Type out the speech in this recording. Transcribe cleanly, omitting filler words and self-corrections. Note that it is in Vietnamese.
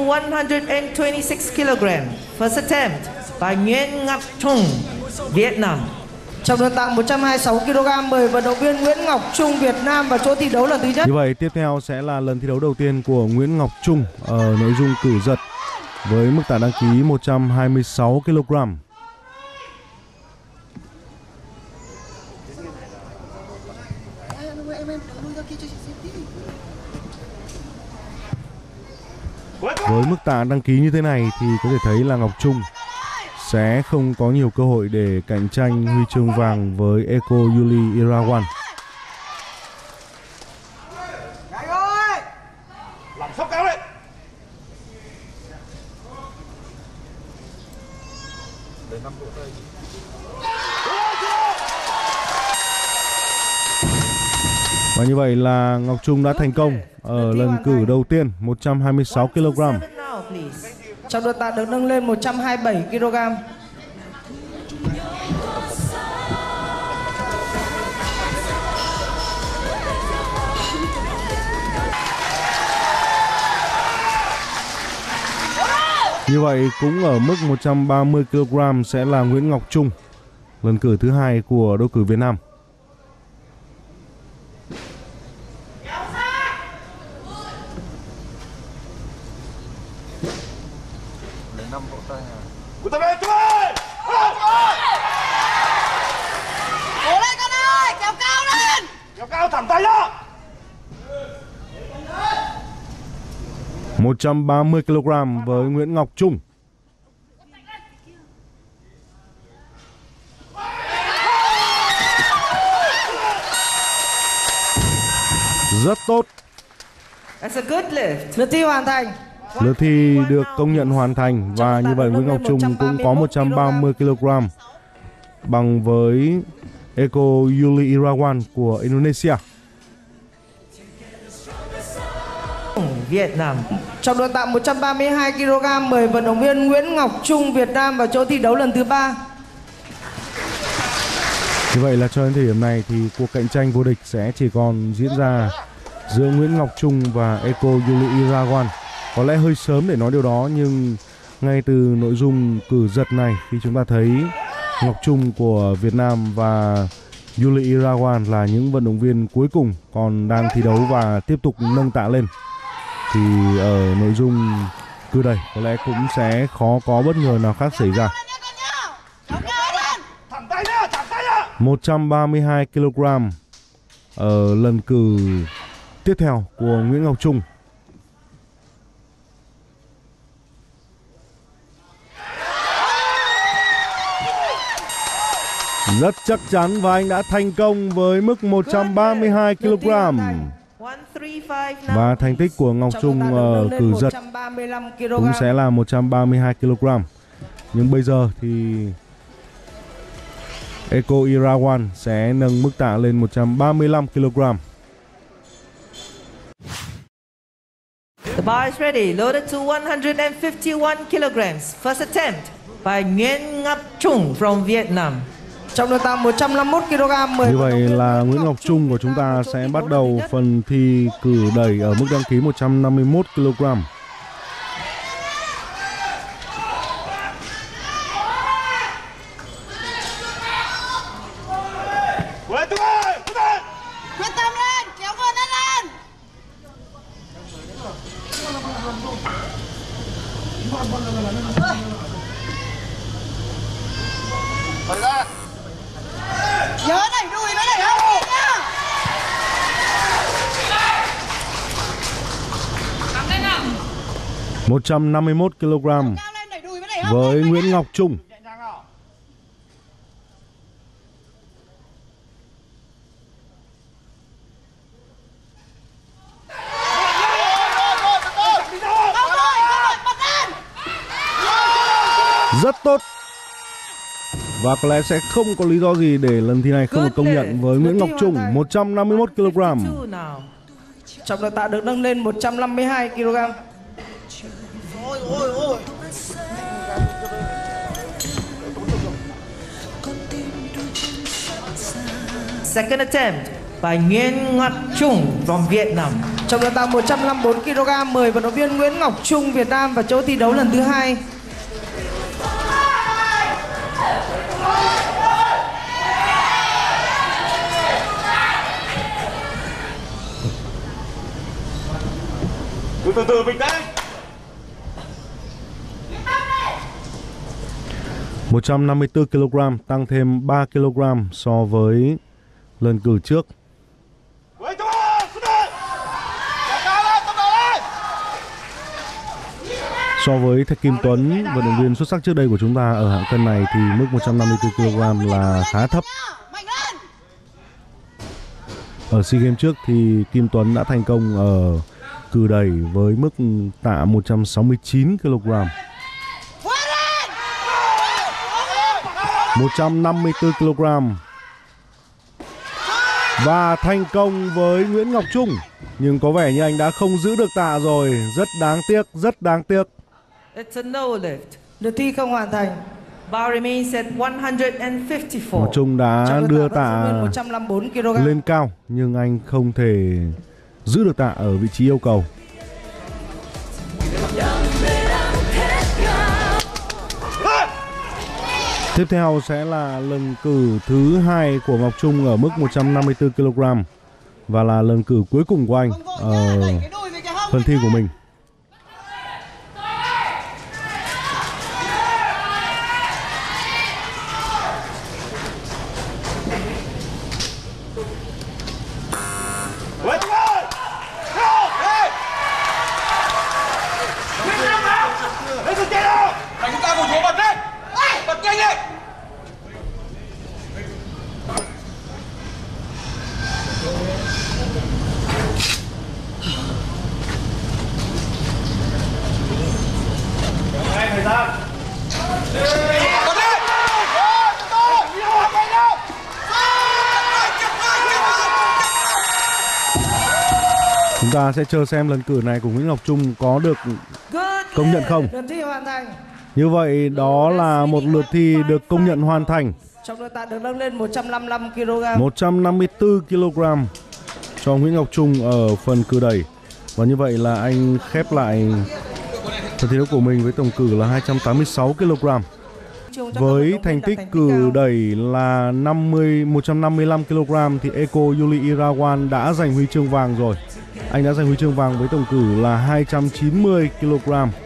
126 kg. First attempt by Nguyen Ngọc Trung, Vietnam. Trọng lượng tạ 126 kg, mời vận động viên Nguyễn Ngọc Trung, Việt Nam vào chỗ thi đấu lần thứ nhất. Như vậy tiếp theo sẽ là lần thi đấu đầu tiên của Nguyễn Ngọc Trung ở nội dung cử giật với mức tạ đăng ký 126 kg. Với mức tạ đăng ký như thế này thì có thể thấy là Ngọc Trung sẽ không có nhiều cơ hội để cạnh tranh huy chương vàng với Eko Yuli Irawan. Và như vậy là Ngọc Trung đã thành công ở lần cử đầu tiên 126 kg. Trọng lượng tạ được nâng lên 127 kg. Như vậy cũng ở mức 130 kg sẽ là Nguyễn Ngọc Trung, lần cử thứ hai của đấu cử Việt Nam. Cố lên con ơi, kéo cao lên. Kéo cao thẳng tay ra. 130 kg với Nguyễn Ngọc Trung. Rất tốt. That's a good lift. Lượt thi hoàn thành. Lượt thi được công nhận hoàn thành và như vậy Nguyễn Ngọc Trung cũng có 130 kg bằng với Eko Yuli Irawan của Indonesia. Việt Nam. Trọng lượng tạ 132 kg, mời vận động viên Nguyễn Ngọc Trung, Việt Nam vào chỗ thi đấu lần thứ ba. Như vậy là cho đến thời điểm này thì cuộc cạnh tranh vô địch sẽ chỉ còn diễn ra giữa Nguyễn Ngọc Trung và Eko Yuli Irawan. Có lẽ hơi sớm để nói điều đó, nhưng ngay từ nội dung cử giật này khi chúng ta thấy Ngọc Trung của Việt Nam và Yuli Irawan là những vận động viên cuối cùng còn đang thi đấu và tiếp tục nâng tạ lên, thì ở nội dung cử đẩy có lẽ cũng sẽ khó có bất ngờ nào khác xảy ra. 132 kg ở lần cử tiếp theo của Nguyễn Ngọc Trung. Rất chắc chắn và anh đã thành công với mức 132 kg. Và thành tích của Ngọc Trung cử giật cũng sẽ là 132 kg. Nhưng bây giờ thì Eko Irawan sẽ nâng mức tạ lên 135 kg. The bar is ready, loaded to 151 kg. First attempt by Nguyen Ngọc Trung from Vietnam. Trọng lượng tạ 151 kg. Như vậy là Nguyễn Ngọc Trung của chúng ta sẽ bắt đầu phần thi cử đẩy ở mức đăng ký 151 kg. Quyết tâm lên, kéo người lên lên. Nhớ đẩy đùi mới đẩy hông nhá. 151 kg với Nguyễn Ngọc Trung. Rất tốt. Và có lẽ sẽ không có lý do gì để lần thi này không được công nhận với Nguyễn Ngọc Trung. 151 kg. Trọng lượng tạ được nâng lên 152 kg. Second attempt by Nguyen Ngọc Trung from Vietnam. Trọng lượng tạ 154 kg, mời vận động viên Nguyễn Ngọc Trung Việt Nam vào chỗ thi đấu lần thứ 2. Từ từ bình tĩnh. 154 kg, tăng thêm 3 kg so với lần cử trước. So với Thạch Kim Tuấn, vận động viên xuất sắc trước đây của chúng ta ở hạng cân này thì mức 154 kg là khá thấp. Ở SEA Games trước thì Kim Tuấn đã thành công ở cử đẩy với mức tạ 169 kg. 154 kg. Và thành công với Nguyễn Ngọc Trung. Nhưng có vẻ như anh đã không giữ được tạ rồi. Rất đáng tiếc, rất đáng tiếc. It's a no lift. Lượt thi không hoàn thành. Bar remains at 154. Ngọc Trung đã đưa tạ 154 kg. lên cao nhưng anh không thể giữ được tạ ở vị trí yêu cầu. Tiếp theo sẽ là lần cử thứ 2 của Ngọc Trung ở mức 154 kg và là lần cử cuối cùng của anh ở phần thi của mình. Chúng ta sẽ chờ xem lần cử này của Nguyễn Ngọc Trung có được công nhận không. Lượt thi hoàn thành. Như vậy đó là một lượt thi được công nhận hoàn thành. Trọng lượng tạ được nâng lên 155 kg. 154 kg cho Nguyễn Ngọc Trung ở phần cử đẩy. Và như vậy là anh khép lại phần thi đấu của mình với tổng cử là 286 kg. Với thành tích cử đẩy là 155 kg thì Eko Yuli Irawan đã giành huy chương vàng rồi. Anh đã giành huy chương vàng với tổng cử là 290 kg.